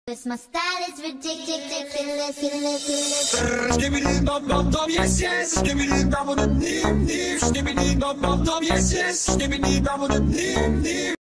My style is ridiculous. Skibbity bum bum bum, yes yes. Skibbity bum bum nim nim. Skibbity bum bum bum, yes yes. Skibbity bum bum nim nim.